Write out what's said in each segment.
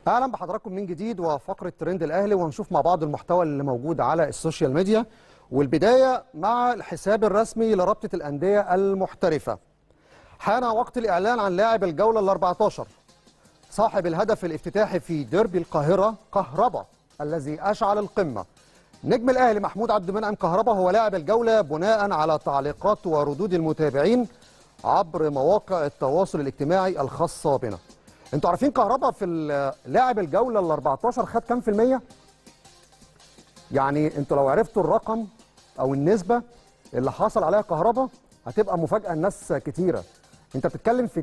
اهلا بحضراتكم من جديد وفقره ترند الاهلي، وهنشوف مع بعض المحتوى اللي موجود على السوشيال ميديا. والبدايه مع الحساب الرسمي لرابطه الانديه المحترفه. حان وقت الاعلان عن لاعب الجوله ال14 صاحب الهدف الافتتاحي في ديربي القاهره كهربا الذي اشعل القمه. نجم الاهلي محمود عبد المنعم كهربا هو لاعب الجوله بناء على تعليقات وردود المتابعين عبر مواقع التواصل الاجتماعي الخاصه بنا. انتوا عارفين كهربا في لاعب الجوله ال14 خد كام في المية؟ يعني انتوا لو عرفتوا الرقم او النسبه اللي حصل عليها كهربا هتبقى مفاجاه لناس كتيره. انت بتتكلم في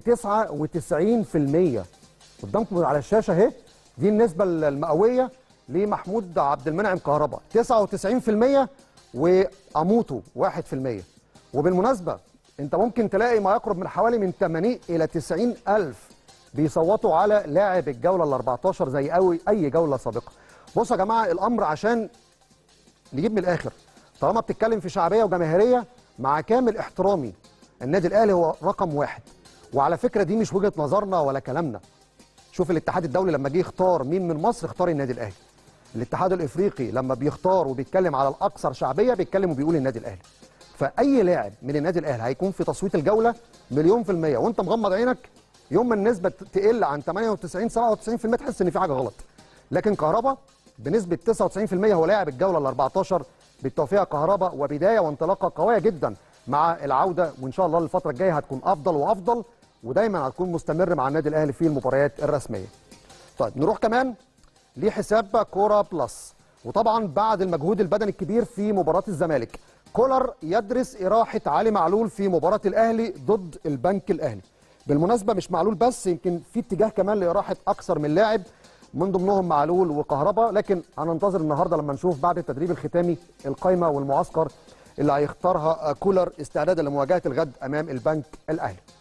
99% قدامكم على الشاشه اهي، دي النسبه المئويه لمحمود عبد المنعم كهربا 99% واموتو 1%. وبالمناسبه انت ممكن تلاقي ما يقرب من حوالي من 80 الى 90 الف بيصوتوا على لاعب الجوله ال14 زي اي جوله سابقه. بصوا يا جماعه، الامر عشان نجيب من الاخر، طالما بتتكلم في شعبيه وجماهيريه، مع كامل احترامي النادي الاهلي هو رقم واحد. وعلى فكره دي مش وجهه نظرنا ولا كلامنا. شوف الاتحاد الدولي لما جه يختار مين من مصر اختار النادي الاهلي. الاتحاد الافريقي لما بيختار وبيتكلم على الاكثر شعبيه بيتكلم وبيقول النادي الاهلي. فاي لاعب من النادي الاهلي هيكون في تصويت الجوله مليون في الميه، وانت مغمض عينك يوم ما النسبه تقل عن 98 97% تحس ان في حاجه غلط. لكن كهربا بنسبه 99% هو لاعب الجوله ال14. بالتوفيق كهربا، وبدايه وانطلاقه قويه جدا مع العوده، وان شاء الله الفتره الجايه هتكون افضل وافضل، ودايما هتكون مستمر مع النادي الاهلي في المباريات الرسميه. طيب نروح كمان لحساب كوره بلس. وطبعا بعد المجهود البدني الكبير في مباراه الزمالك، كولر يدرس اراحه علي معلول في مباراه الاهلي ضد البنك الاهلي. بالمناسبه مش معلول بس، يمكن في اتجاه كمان لاراحه اكثر من لاعب من ضمنهم معلول وكهربا، لكن هننتظر النهارده لما نشوف بعد التدريب الختامي القائمه والمعسكر اللي هيختارها كولر استعدادا لمواجهه الغد امام البنك الاهلي.